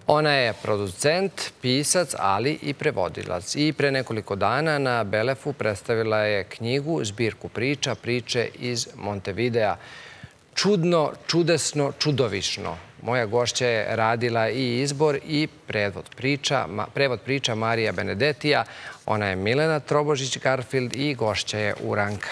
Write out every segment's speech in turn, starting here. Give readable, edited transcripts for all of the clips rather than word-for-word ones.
Ona je producent, pisac, ali i prevodilac. I pre nekoliko dana na Belefu predstavila je knjigu, zbirku priča, priče iz Montevidea. Čudno, čudesno, čudovišno. Moja gošća je radila i izbor i prevod priča Marija Benedetija. Ona je Milena Trobožić-Garfield i gošća je Uranka.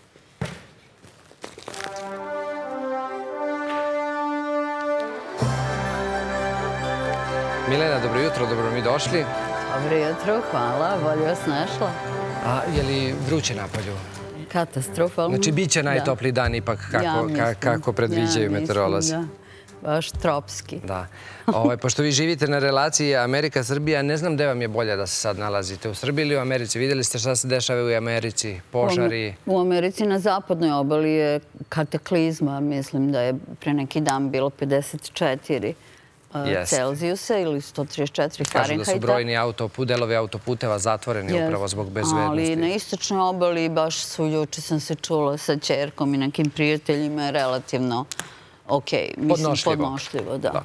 Milena, dobro jutro, dobro mi došli. Dobro jutro, hvala, bolje vas našla. A je li vruće napolju? Katastrofalno. Znači, bit će najtopliji dan ipak kako predviđaju meteorolozi. Ja mislim, da. Baš tropski. Da. Pošto vi živite na relaciji Amerika-Srbija, ne znam gde vam je bolje da se sad nalazite, u Srbiji ili u Americi? Vidjeli ste šta se dešava u Americi, požari? U Americi na zapadnoj obali je kataklizma. Mislim da je pre neki dan bilo 54 Celzijusa ili 134 Fahrenheita. Kažu da su brojni delovi autoputeva zatvoreni upravo zbog bezbednosti. Ali na istočnoj obali baš su, juče sam se čula sa ćerkom i nekim prijateljima, je relativno okej. Mislim, podnošljivo, da.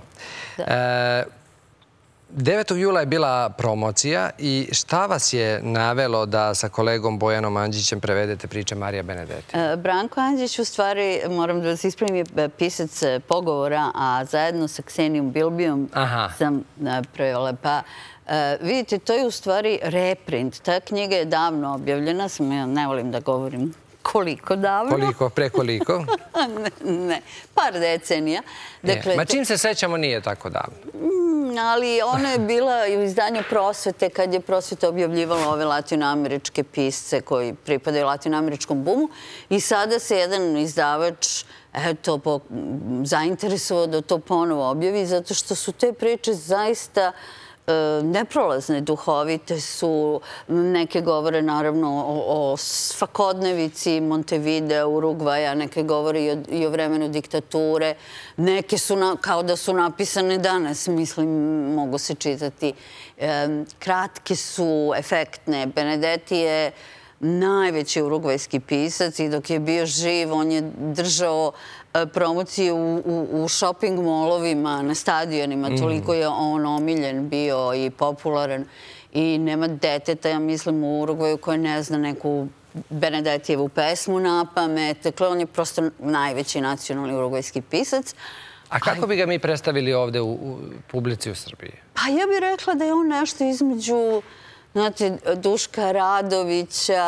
9. jula je bila promocija i šta vas je navelo da sa kolegom Bojanom Andžićem prevedete priče Marija Benedetija? Branko Andžić, u stvari, moram da vas ispravim, je pisac pogovora, a zajedno sa Ksenijom Bilbijom sam prevela. Pa, vidite, to je u stvari reprint. Ta knjiga je davno objavljena, ja ne volim da govorim koliko davno. Koliko, prekoliko? Ne, par decenija. Ma čim se sećamo nije tako davno. Ali ona je bila u izdanju Prosvete, kad je Prosveta objavljivala ove latinoameričke pisce koji pripadaju latinoameričkom bumu. I sada se jedan izdavač zainteresovao da to ponovo objavi, zato što su te priče zaista neprolazne, duhovite su. Neke govore naravno o svakodnevici Montevidea, Urugvaja, neke govore i o vremenu diktature. Neke su kao da su napisane danas, mislim, mogu se čitati. Kratke su, efektne. Benedetti je najveći urugvajski pisac i dok je bio živ, on je držao promocije u shopping molovima, na stadionima. Toliko je on omiljen bio i popularan. I nema deteta, ja mislim, u Urugvaju koje ne zna neku Benedettijevu pesmu na pamet. Dakle, on je prosto najveći nacionalni urugvajski pisac. A kako bi ga mi predstavili ovde u publici u Srbiji? Pa ja bih rekla da je on nešto između, znate, Duška Radovića,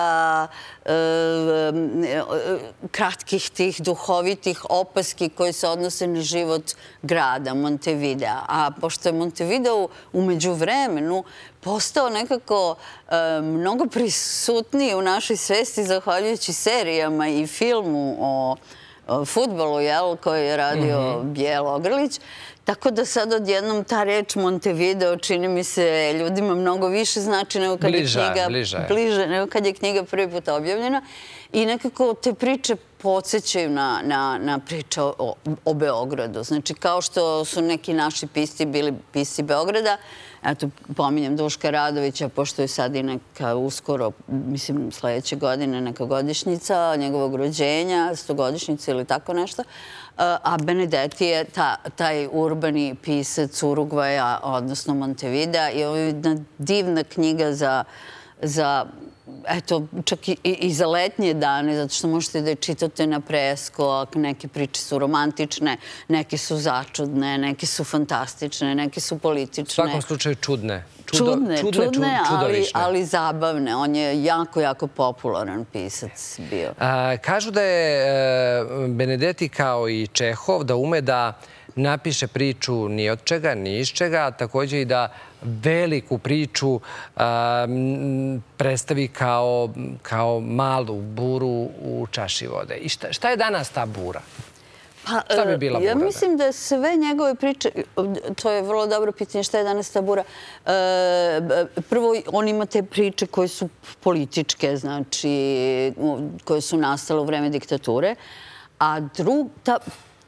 kratkih tih duhovitih opaski koje se odnose na život grada Montevidea. A pošto je Montevideo u međuvremenu postao nekako mnogo prisutniji u našoj svesti zahvaljujući serijama i filmu o fudbalu, koji je radio Bijelo Ogrlić. Tako da sad odjednom ta reč Montevideo čini mi se ljudima mnogo više znači nego kad je knjiga prvi put objavljena. I nekako te priče podsjećaju na priče o Beogradu. Znači, kao što su neki naši pisci bili pisci Beograda, eto, pominjem Duška Radovića, pošto je sad i neka uskoro, mislim, sledeće godine neka godišnjica njegovog rođenja, 100-godišnjica ili tako nešto, a Benedetti je taj urbani pisac Urugvaja, odnosno Montevidea, i ovo je jedna divna knjiga za eto, čak i za letnje dane, zato što možete da je čitate na presko, neke priče su romantične, neke su začudne, neke su fantastične, neke su politične. U svakom slučaju čudne. Čudne, ali zabavne. On je jako, jako popularan pisac bio. Kažu da je Benedetti kao i Čehov, da ume da napiše priču ni od čega, ni iz čega, a također i da veliku priču predstavi kao malu buru u čaši vode. I šta je danas ta bura? Šta bi bila bura? Ja mislim da sve njegove priče, to je vrlo dobro pitanje, šta je danas ta bura. Prvo, on ima te priče koje su političke, znači, koje su nastale u vreme diktature, a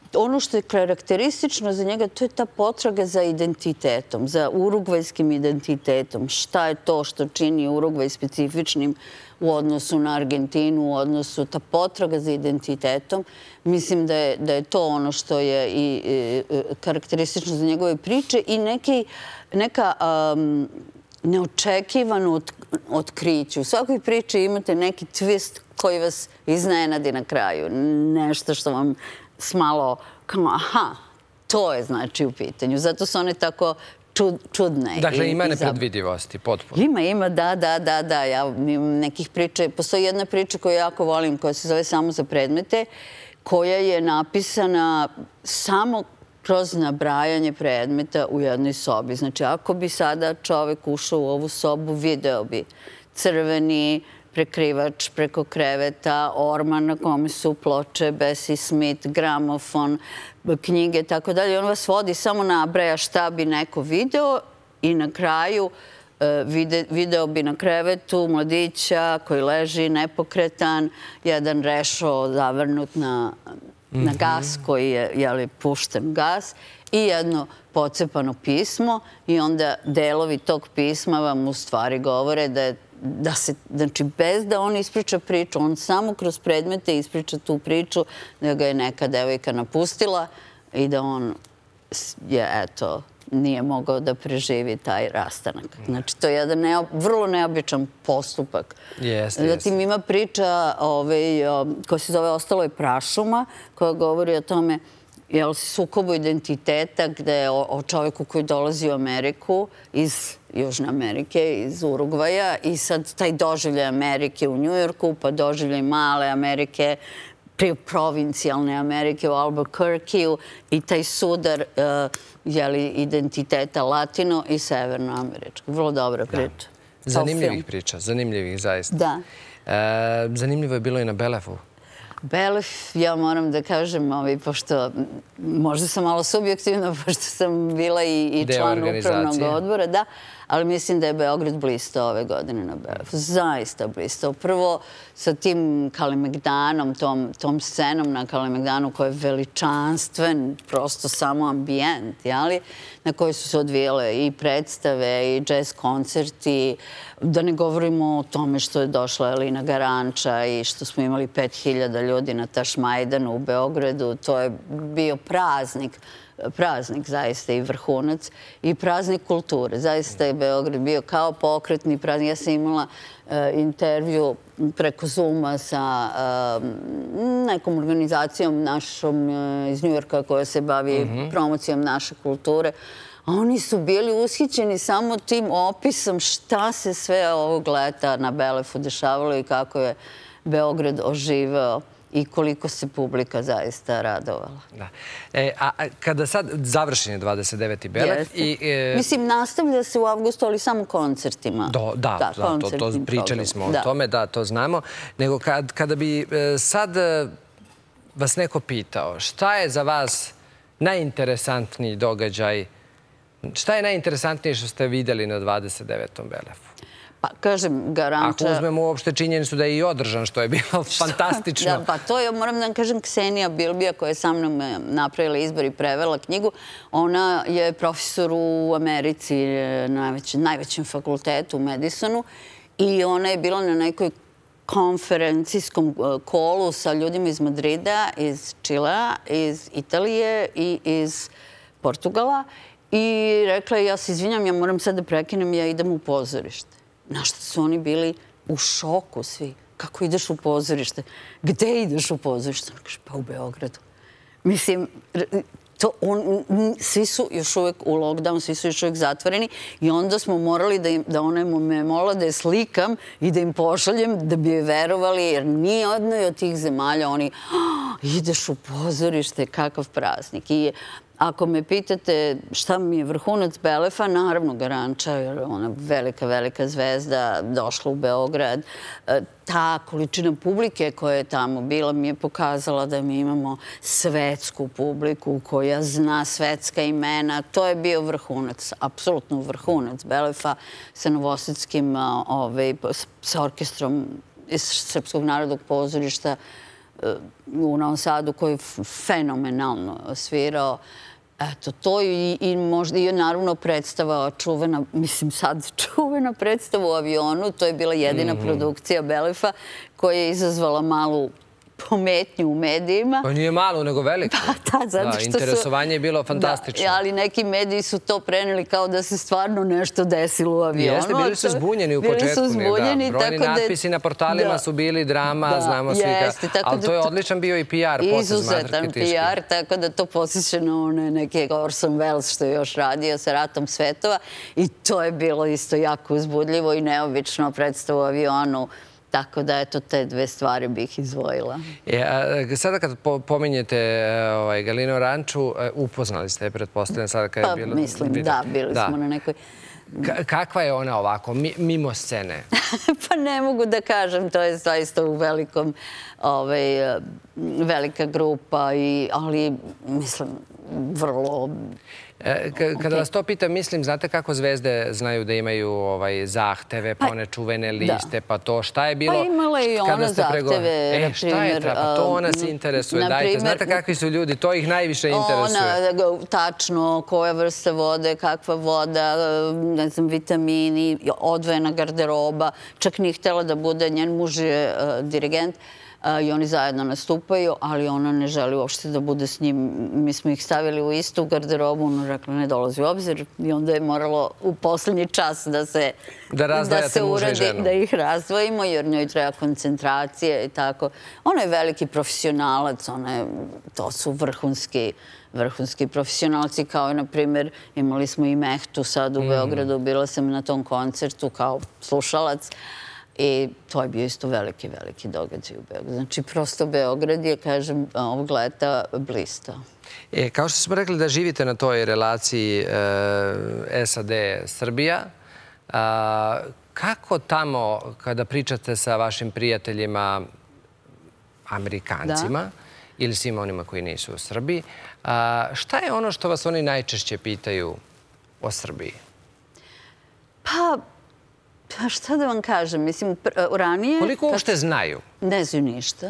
ono što je karakteristično za njega, to je ta potraga za identitetom, za urugvajskim identitetom. Šta je to što čini Urugvaj specifičnim u odnosu na Argentinu, u odnosu ta potraga za identitetom. Mislim da je to ono što je i karakteristično za njegove priče i neka neočekivano otkriće. U svakoj priči imate neki twist koji vas iznenadi na kraju. Nešto što vam smalo kao, aha, to je znači u pitanju. Zato su one tako čudne. Dakle, ima nepredvidivosti, potpuno. Ima, da. Ja imam nekih priča. Postoji jedna priča koju jako volim, koja se zove Samo za predmete, koja je napisana samo kroz nabrajanje predmeta u jednoj sobi. Znači, ako bi sada čovek ušao u ovu sobu, video bi crveni prekrivač preko kreveta, orman na kome su ploče, Bessie Smith, gramofon, knjige, tako dalje. On vas vodi, samo nabraja šta bi neko video i na kraju video bi na krevetu mladića koji leži nepokretan, jedan rešo zavrnut na gas koji je pušten gas i jedno pocepano pismo i onda delovi tog pisma vam u stvari govore da se, znači bez da on ispriča priču, on samo kroz predmete ispriča tu priču da ga je neka devojka napustila i da on je, eto, nije mogao da preživi taj rastanak. Znači, to je jedan vrlo neobičan postupak. Zatim ima priča koja se zove Ostalo je prašuma, koja govori o tome sukobu identiteta, gde je o čoveku koji dolazi u Ameriku iz Južne Amerike, iz Urugvaja i sad taj doživljaj Amerike u Njujorku, pa doživljaj male Amerike, provincijalne Amerike u Albuquerqueu i taj sudar identiteta latino i severnoameričkog. Vrlo dobra priča. Zanimljivih priča, zanimljivih zaista. Da. Zanimljivo je bilo i na Belefu. Belef, ja moram da kažem, pošto možda sam malo subjektivna, pošto sam bila i član upravnog odbora, da, ali mislim da je Beograd blistao ove godine na Belefu. Zaista blistao. Prvo sa tim Kalemegdanom, tom scenom na Kalemegdanu koja je veličanstven, prosto samo ambijent, na kojoj su se odvijale i predstave i džez koncerti, da ne govorimo o tome što je došla Elina Garanča i što smo imali 5000 ljudi na Tašmajdanu u Beogradu. To je bio praznik zaista i vrhunac i praznik kulture. Zaista je Beograd bio kao pokretni praznik. Ja sam imala intervju preko Zooma sa nekom organizacijom našom iz Njujorka koja se bavi promocijom naše kulture. Oni su bili ushićeni samo tim opisom šta se sve ovog leta na Belefu dešavalo i kako je Beograd oživeo i koliko se publika zaista radovala. A kada sad završen je 29. Belef i... Mislim, nastavlja se u avgustu, ali samo koncertima. Da, pričali smo o tome, da, to znamo. Nego kada bi sad vas neko pitao šta je za vas najinteresantniji događaj, šta je najinteresantnije što ste videli na 29. Belefu? Pa, kažem, Garanča... Ako uzmemo uopšte činjenicu da je i održan, što je bilo fantastično. Da, pa to je, moram da vam kažem, Ksenija Bilbija, koja je sa mnom napravila izbor i prevela knjigu. Ona je profesor u Americi, najvećem fakultetu u Madisonu, i ona je bila na nekoj konferencijskom kolu sa ljudima iz Madrida, iz Čilea, iz Italije i iz Portugala. I rekla je, ja se izvinjam, ja moram sad da prekinem, ja idem u pozorište. Na što su oni bili u šoku svi. Kako ideš u pozorište? Gde ideš u pozorište? On kaže, pa u Beogradu. Mislim, svi su još uvek u lockdown, svi su još uvek zatvoreni i onda smo morali da ona me molila da je slikam i da im pošaljem da bi je verovali, jer nije jednoj od tih zemalja oni ideš u pozorište, kakav praznik. I ako me pitate šta mi je vrhunac Belefa, naravno Garanča, jer ona velika zvezda došla u Beograd. Ta količina publike koja je tamo bila mi je pokazala da mi imamo svetsku publiku koja zna svetska imena. To je bio vrhunac, apsolutno vrhunac Belefa sa Novosadskim, sa orkestrom iz Srpskog narodnog pozorišta. u Novom Sadu koji je fenomenalno svirao. Eto, to i možda i naravno predstava čuvena, mislim sad čuvena predstava u avionu, to je bila jedina produkcija Belefa koja je izazvala malu pometnju u medijima. Pa nije malo, nego veliko. Da, zato što su... Interesovanje je bilo fantastično. Ali neki mediji su to preneli kao da se stvarno nešto desilo u avionu. Jeste, bili su zbunjeni u početku. Bili su zbunjeni. Brojni natpisi na portalima su bili drama, znamo svi kako. Ali to je odličan bio i PR potez. Izuzetan PR, tako da to posjeća na one neke Orson Welles što je još radio sa Ratom svetova. I to je bilo isto jako uzbudljivo i neobično predstavu u avionu. Tako da, eto, te dve stvari bih izdvojila. Sada kad pominjete Galinu Oranču, upoznali ste je, pretpostavljam, sada kad je bilo... Pa, mislim, da, bili smo na nekoj... Kakva je ona ovako, mimo scene? Pa ne mogu da kažem, to je zaista u velikom, velika grupa, ali, mislim, vrlo... Kada vas to pitam, mislim, znate kako zvezde znaju da imaju zahteve, pa one čuvene liste, pa to, šta je bilo... Pa imala i ona zahteve, na šta je treba, to nas interesuje, dajte, znate kakvi su ljudi, to ih najviše interesuje. Tačno, koja vrsta vode, kakva voda, ne znam, vitamini, odvojena garderoba, čak nije htjela da bude, njen muž je dirigent, i oni zajedno nastupaju, ali ona ne želi uopšte da bude s njim. Mi smo ih stavili u istu garderobu, ona rekla ne dolazi u obzir i onda je moralo u poslednji čas da se uradi, da ih razdvojimo, jer njoj treba koncentracija i tako. Ona je veliki profesionalac, to su vrhunski profesionalci, kao je, na primjer, imali smo i Mehtu sad u Beogradu, bila sam na tom koncertu kao slušalac. I to je bio isto veliki događaj u Beogradu. Znači, prosto Beograd je, kažem, ovog leta blistao. Kao što smo rekli da živite na toj relaciji SAD-Srbija, kako tamo, kada pričate sa vašim prijateljima Amerikancima ili svima onima koji nisu u Srbiji, šta je ono što vas oni najčešće pitaju o Srbiji? Pa šta da vam kažem, mislim, ranije... Koliko uopšte znaju? Ne znaju ništa.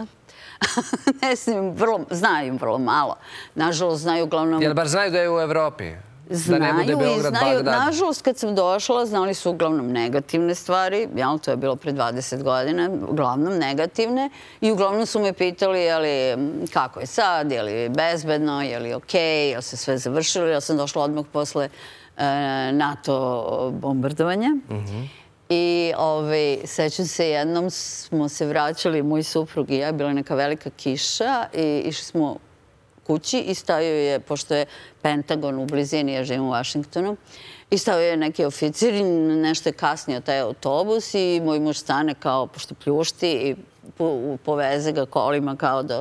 Znaju vrlo malo. Nažalost, znaju uglavnom... Jel bar znaju da je u Evropi? Znaju i znaju. Nažalost, kad sam došla, znali su uglavnom negativne stvari. To je bilo pre 20 godina. Uglavnom negativne. I uglavnom su me pitali kako je sad, je li bezbedno, je li okej, je li se sve završilo. Ja sam došla odmah posle NATO bombardovanja. I sećam se, jednom smo se vraćali, moj suprug i ja, bila je neka velika kiša i išli smo kući i stavio je, pošto je Pentagon u blizini, ja živim u Vašingtonu, i stavio je neki oficir i nešto je kasnio taj autobus i moj muž stane kao, pošto pljušti i poveze ga kolima kao da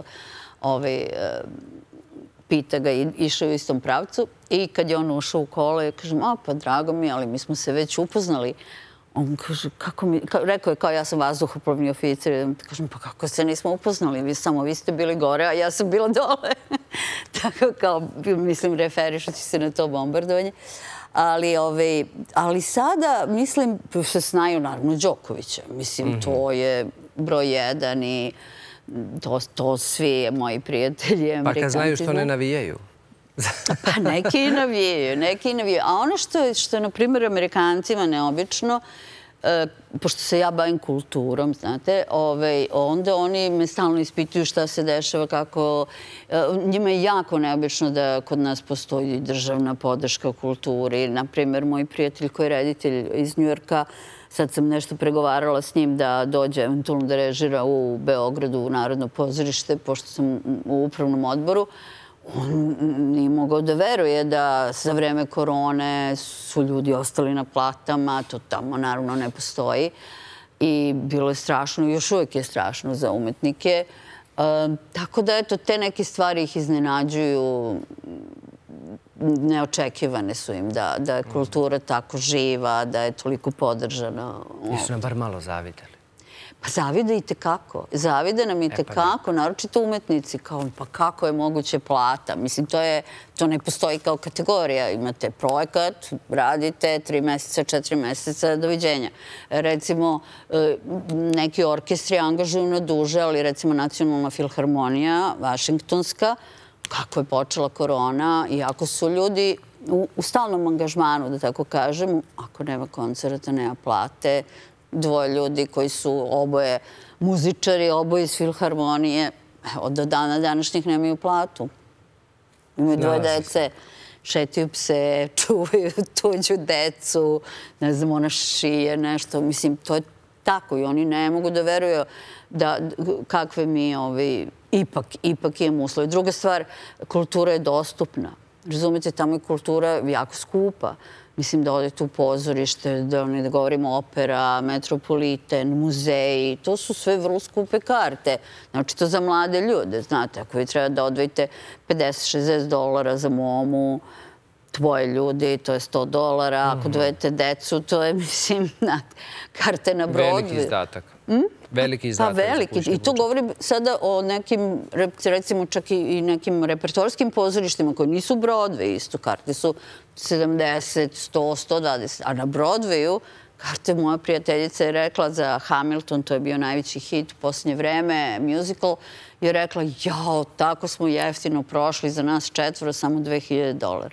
pita ga i išao u istom pravcu. I kad je on ušao u kolo, ja kažem, pa drago mi, ali mi smo se već upoznali. On kaže, rekao je kao ja sam vazduhoplovni oficir. Kažem, pa kako se nismo upoznali? Samo vi ste bili gore, a ja sam bila dole. Tako kao, mislim, referišući se na to bombardovanje. Ali sada, mislim, se znaju naravno Đokovića. Mislim, to je broj jedan i to svi moji prijatelji Amerikanci. Pa kad znaju što ne navijaju? Pa neki i navijaju. A ono što je, na primjer, Amerikancima neobično, pošto se ja bavim kulturom, znate, onda oni me stalno ispituju šta se dešava, kako... Njima je jako neobično da kod nas postoji državna podrška kulturi. Naprimjer, moj prijatelj koji je reditelj iz Njujorka, sad sam nešto pregovarala s njim da dođe eventualno da režira u Beogradu u Narodno pozorište, pošto sam u upravnom odboru. On nije mogao da veruje da za vreme korone su ljudi ostali na platama, to tamo naravno ne postoji. I bilo je strašno, još uvijek je strašno za umetnike. Tako da, eto, te neke stvari ih iznenađuju, neočekivane su im da je kultura tako živa, da je toliko podržana. Nisu nam bar malo zavideli. Pa zavide i tekako. Zavide nam i tekako, naročito umetnici. Kao, pa kako je moguće plata? Mislim, to ne postoji kao kategorija. Imate projekat, radite 3 meseca, 4 meseca, doviđenja. Recimo, neki orkestri angažuju na duže, ali recimo Nacionalna filharmonija, Vašingtonska, kako je počela korona, iako su ljudi u stalnom angažmanu, da tako kažem, ako nema koncerta, nema plate, 2 ljudi koji su oboje muzičari, oboje iz filharmonije, evo, do dana današnjih nemaju platu. Imaju 2 dece, šetaju pse, čuvaju tuđu decu, ne znam, ona šije nešto. Mislim, to je tako i oni ne mogu da veruju kakve mi ipak imamo uslove. Druga stvar, kultura je dostupna. Razumete, tamo je kultura jako skupa. Mislim da odete u pozorište, da govorimo opera, Metropoliten, muzeji, to su sve vrlo skupe karte. Znači, to za mlade ljude, znate, ako vi treba da odvojite $50-60 za momu, 2 ljudi, to je $100, ako dovedete decu, to je, mislim, karte na Broadway. Veliki izdatak. Veliki izdatak. Pa veliki. I to govori sada o nekim, recimo čak i nekim repertoarskim pozorištima koji nisu Broadway isto. Karte su 70, 100, 120. A na Broadwayu, karte moja prijateljica je rekla za Hamilton, to je bio najveći hit u posljednje vreme, musical, je rekla, jao, tako smo jeftino prošli za nas 4, samo $2000.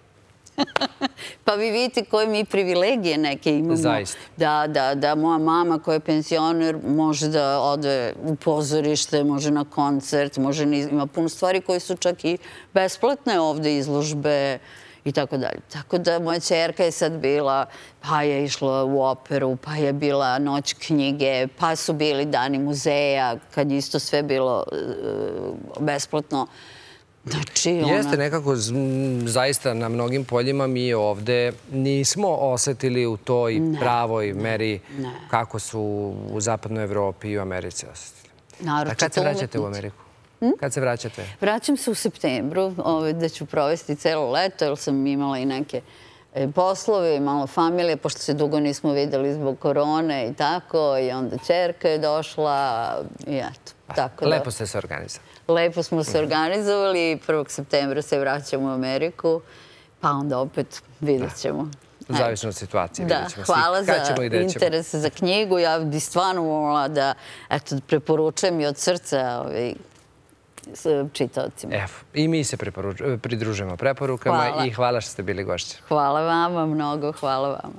Pa vi vidite koje mi privilegije neke imamo. Zaista. Da moja mama koja je penzioner može da ode u pozorište, može na koncert, ima puno stvari koje su čak i besplatne ovde, izložbe i tako dalje. Tako da moja ćerka je sad bila, pa je išla u operu, pa je bila noć knjige, pa su bili dani muzeja, kad je isto sve bilo besplatno. Jeste nekako, zaista na mnogim poljima mi ovde nismo osetili u toj pravoj meri kako su u zapadnoj Evropi i u Americi osetili. A kad se vraćate u Ameriku? Kad se vraćate? Vraćam se u septembru, da ću provesti celo leto, jer sam imala i neke poslove i malo familije, pošto se dugo nismo videli zbog korone i tako, i onda ćerka je došla i eto. Lepo ste se organizovali. Lepo smo se organizovali i 1. septembra se vraćamo u Ameriku, pa onda opet vidjet ćemo. Zavisno od situacije. Da, hvala za interes za knjigu. Ja bi stvarno volila da preporučujem i od srca čitaocima. I mi se pridružujemo preporukama i hvala što ste bili gošće. Hvala vama mnogo, hvala vama.